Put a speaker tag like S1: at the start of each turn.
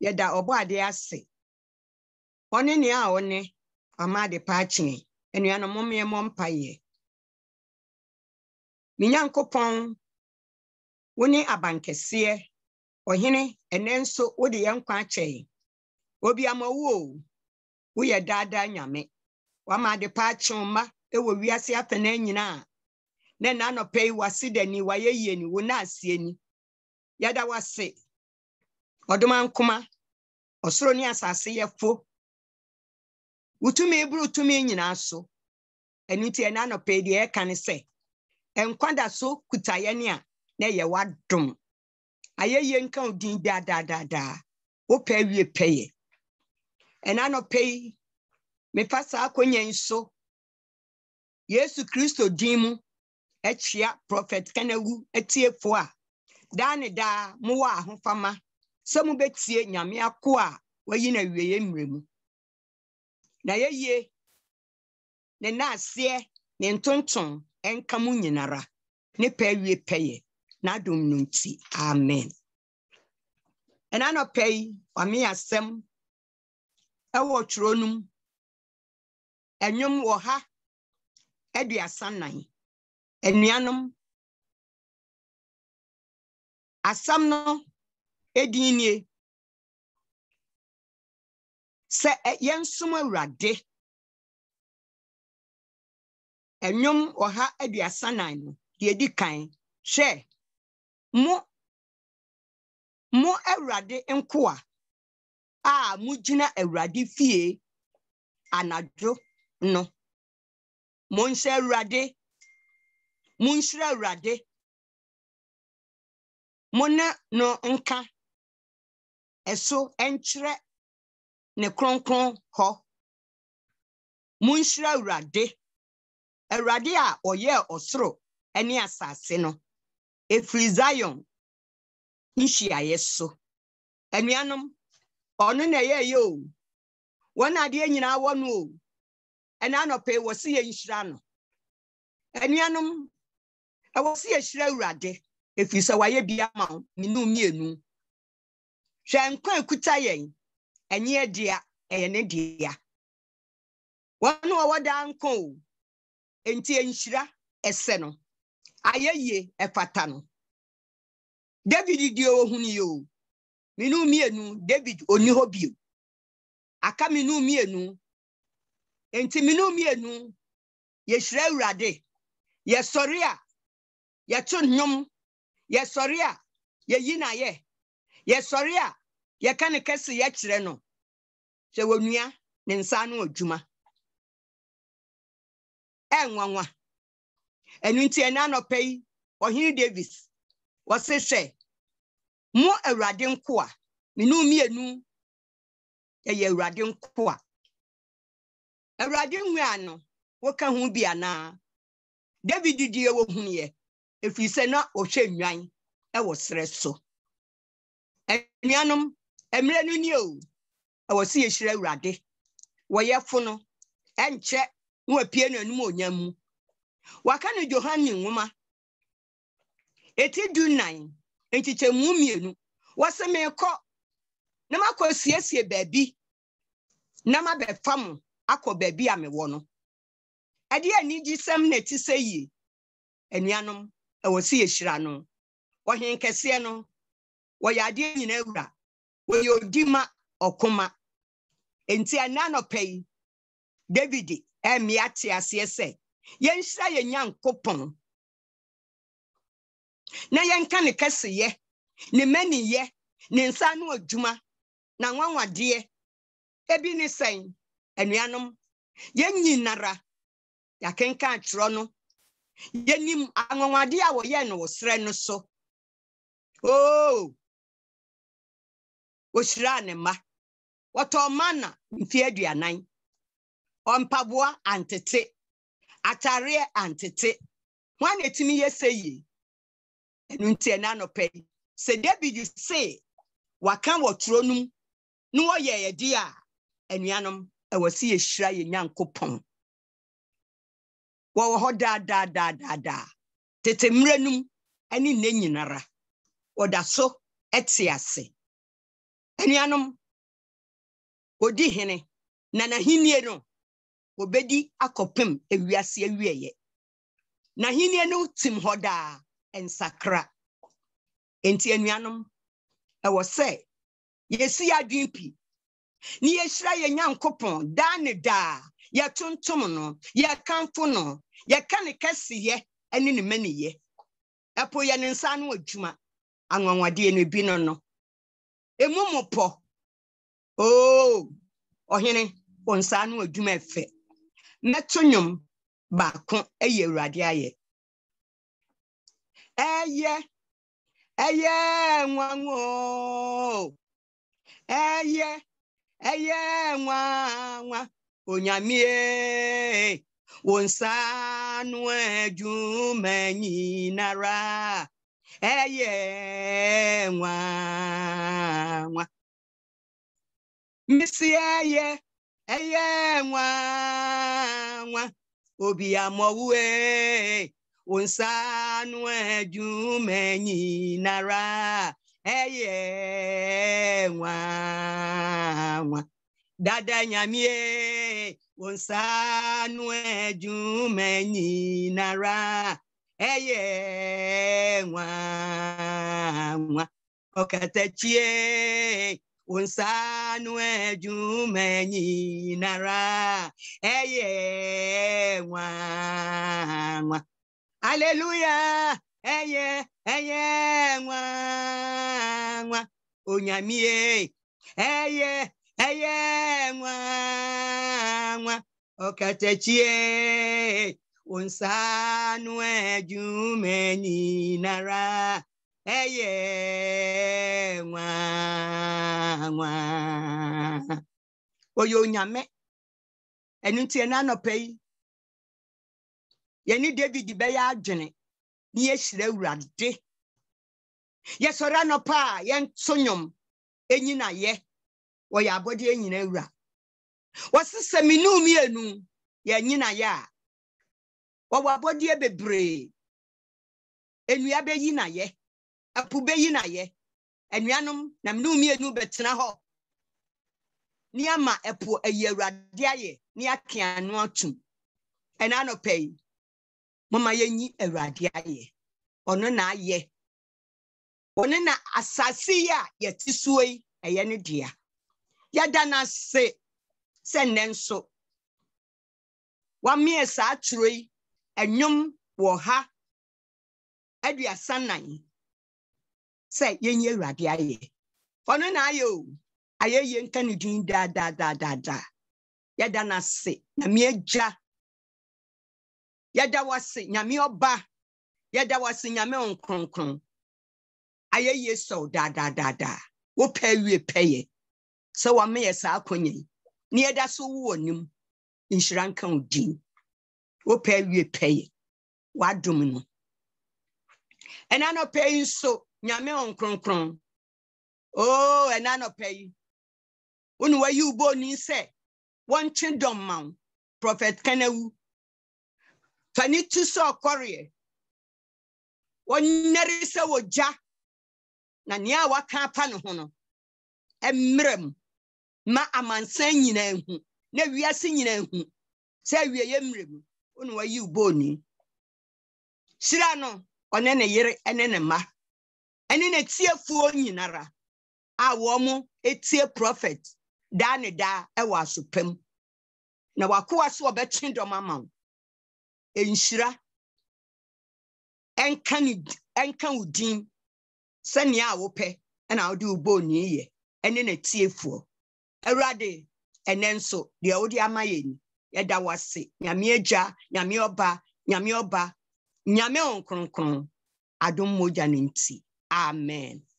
S1: yɛda ɔbɔ ade ase ɔne ne a ɔne ama de paakyene anuanom mmemme mpaeɛ me Nyankopɔn wo ne abankɛseɛ ɔhene ɛnɛ nso wo de yɛn nkwa akyɛ obi ama wo yɛ daadaa nyame wama de paakyene ma ɛwɔ wiase afɛna nyinaa na na anɔpɛ yi wase dani wayɛ yie ni wo na asie ni yɛda wase ɔdoma nkoma ɔsoro ne asase yɛfo wutumi eburu tumi nyinaa so ɛno nti ɛna anɔpɛ yi deɛ ɛka ne sɛ ɛnkwada so kuta yɛne a na yɛ wadom ayɛ yie nka odin daadaa wopɛ awie pɛyɛ ɛna anɔpɛ yi mefa saa akɔnya yi so Yesu Kristo din mu ɛkyia prophet Kanawu etiefo a daa ne daa mo wɔ ahofama sɛ mo betie nyame ako a wayi na wieye mmerɛ mu na yɛyie ne naaseɛ ne ntonton ɛnka mo nyinara ne pɛ awie pɛyɛ na adom no nti amen ɛna anɔpɛ yi wame asɛm ɛwɔ twerɛnum ɛnwom wɔ ha aduasa nan anuanom asam no edin nie sɛ yɛnsom Awurade ɛnwom wɔ ha aduasa nan no deɛ di kan hwɛ mo Awurade nkoa a mugina Awurade fie anadwo no monhyɛ Awurade monhyira Awurade mona no nka ɛso ɛnkyerɛ ne kronkron hɔ monhyira Awurade Awurade a ɔyɛ ɔsoro ɛne asase no efiri Zion nhyiaeɛ so anuanom ɔno na ɛyɛ o wɔn adeɛ nyinaa wɔ no o ɛna anɔpɛ wɔ se yɛ nhyira no anuanom ɛwɔ se yɛ hyira Awurade efiri sɛ wayɛ bi ama wo minu mienu hwɛ nkwa ekuta yɛn ɛnyɛ dia ɛyɛ ne dia wɔn wɔ da nko o enti nhyira ɛsɛ no ayɛyie ɛfata no David die ohunu yo minu mienu David oni hɔ bio aka minu mienu enti minu mienu yɛhyira Awurade yɛsɔre a yɛto nnwom yɛsɔre a yɛyi na yɛ yɛsɔre a yɛka ne kɛse yɛkyerɛ no hwɛ wɔnua ne nsa no adwuma ɛnwanwa ɛno nti ɛna anɔpɛ yi ɔhene Davis wɔse hwɛ mo Awurade nkoa minu mienu ɛyɛ Awurade nkoa Awurade nwea no woka ho bi ana David die wɔ hunyɛ efiri sɛ na ɔhwɛ nwan ɛwɔ srɛ so anuanom emre no ni o ɛwɔ se yɛhyira Awurade wɔyɛfo no ɛnkyɛ no apie no anum onyam mu waka no Johane nwoma eti dunan entikyɛmu mienu wɔse mekɔ na makɔ siesie baabi na mabɛfa mo akɔ baabi a mewɔ no ɛde ani gisɛm na ti sɛ yie anuanom ɛwɔ se yɛhyira no ɔhen kɛseɛ no wɔyɛ adeɛ nyina awura wɔyɛ odima ɔkoma enti ana nɔpɛ yi David ɛmia te aseɛ sɛ yɛnhyira yɛ Nyankopɔn na yɛnka ne kɛseyɛ ne maniyɛ ne nsa no adwuma na nwanwadeɛ ebi ne sɛn anuanom yɛnyinara yɛkenka atwerɛ no yɛnim anwanwadeɛ a wɔyɛ no wɔsrɛ no so wɔhyira ne ma wɔtɔ mana mfie aduanan ɔmpaboa antete atareɛ antete hwan etimi yɛsɛ yi ɛno nti ɛna nɔpɛ sɛ David se waka wɔ tronum no wɔyɛ yɛde a anuanom ɛwɔ se yɛhyira yɛ Nyankopɔn wɔwɔ hɔ daa tete mmeranum ɛne ne nyinara wɔda so ɛte ase Anuanom odi hene na nahinie no obedi akopem ewiase awieye. Nahinie no tim hoda ensakra. Enti anuanom ewo se yesi adwinpi ni yeshira ye Nyankopon da ne da ya tuntum no ya kanfo no ya kane kesiye ene ne maniye. Epo ye ne nsa no adwuma anwanwade no bi no emumopo ohene onsa no adwuma efe meto nwom baako eye Awurade aye nwanwo nwa onyamie onsa no adwuma nyinara nwa misi nwa obi amowe onsa no adwuma nyinara nwa dada nyamie onsa no adwuma nyinara nwa okatachie onsa no adwuma nyinara nwa hallelujah nwa onyamie nwa okatachie onsa no adwuma nyinara nwa oyo nyame enuntie na nopai yeni David be ya adwene ni yeshira Awurade yesora nopa yen sonyom enyina ye wo ya abode enyina awura wasese minu mienu ye nyina ya wo abode bebre enua be yina ye apu be yina ye enuanom na minu mienu betena ho ni ama epo eye Awurade aye ni akeanu atum ena no pay mama yenyi Awurade aye ono na aye ono na asasi ya yetisuoi eye ne dia yada na se nenso wamie sa atwroi enwom wo ha aduasa nan se yenyi Awurade aye ono na aye o aye ye nka ne din da yada na se na mieja yada wase nyame oba yada wase nyame onkronkron aye ye so da wo pawie peye so wa me sa akonye ni yada so wo nim inshira nka odin wo pawie peye wa dum no ena no pay so nyame onkronkron ena no pay unu wa yu bo ni se won twedom man prophet Kanawu fani tu so korie wonnere se woja na nia waka pa ne ho no emrem ma amansan nyina hu na wiase nyina hu se wie ye mrem unu wa yu bo ni sira no one ne yere ene ne ma ene ne tiefuo nyinara a wo mo etie prophet da ne da e wa sopem na wakoa so obetwendom ama enshira enka udin sania a wope na wode ubo ni ye ene na tiefuo Awurade enenso de wode amayeni yeda wase nyame agya nyame oba nyame onkronkron adom moja ne nti amen.